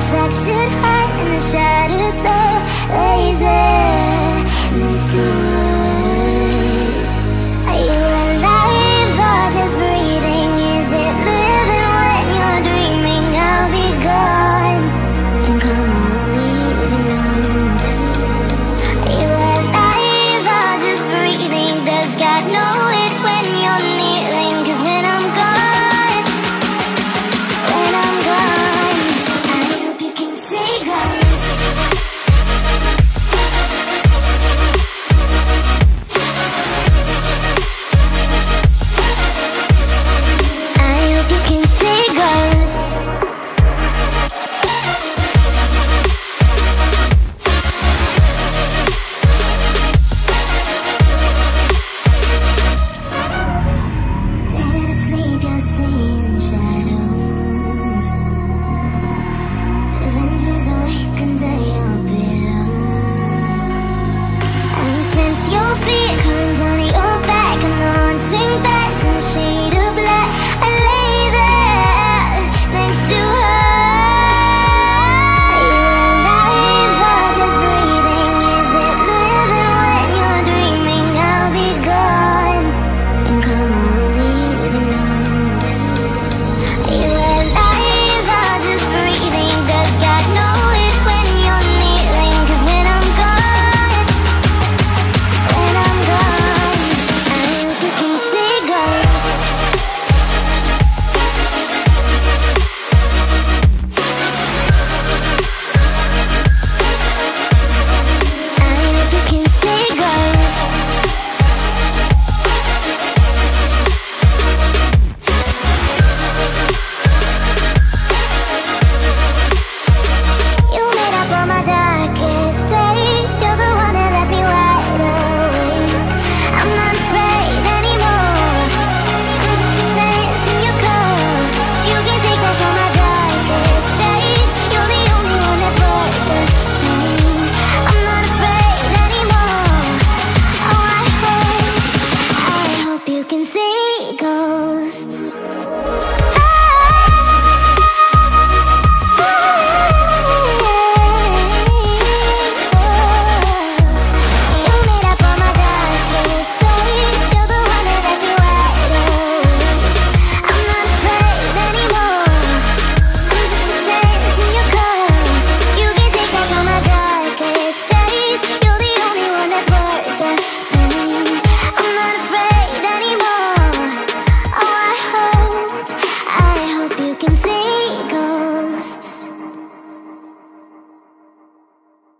fractured heart and the shattered soul lays there next to us. Are you alive or just breathing? Is it living when you're dreaming? I'll be gone and come only living out. Are you alive or just breathing? Does God know it when you're kneeling? 'Cause when I'm gone, I hope you can say grace. I hope you can say grace. Dead asleep, you're seeing shadows. Avengers awakened at your pillow. I sense your feet coming down your back, and the haunting backs in the shade of black. I lay there next to her. Are you alive or just breathing? Is it living when you're dreaming? I'll be gone and come only living out. Are you alive or just breathing? Does God know it when you're kneeling? 'Cause when I'm gone, I hope you can say grace. I hope you can say grace. You made up all my darkest days. You're the one that left me wide awake. I'm not afraid anymore. I'm just a saint in your code. You can take back all my darkest days. You're the only one that's worth the pain. I'm not afraid anymore. Oh, I hope you can see ghosts. You made up all my darkest days. You're the one that left me wide awake. I'm not afraid anymore. I'm just a saint in your code. You can take back all my darkest days. You're the only one that's worth the pain. I'm not afraid anymore. Oh, I hope you can see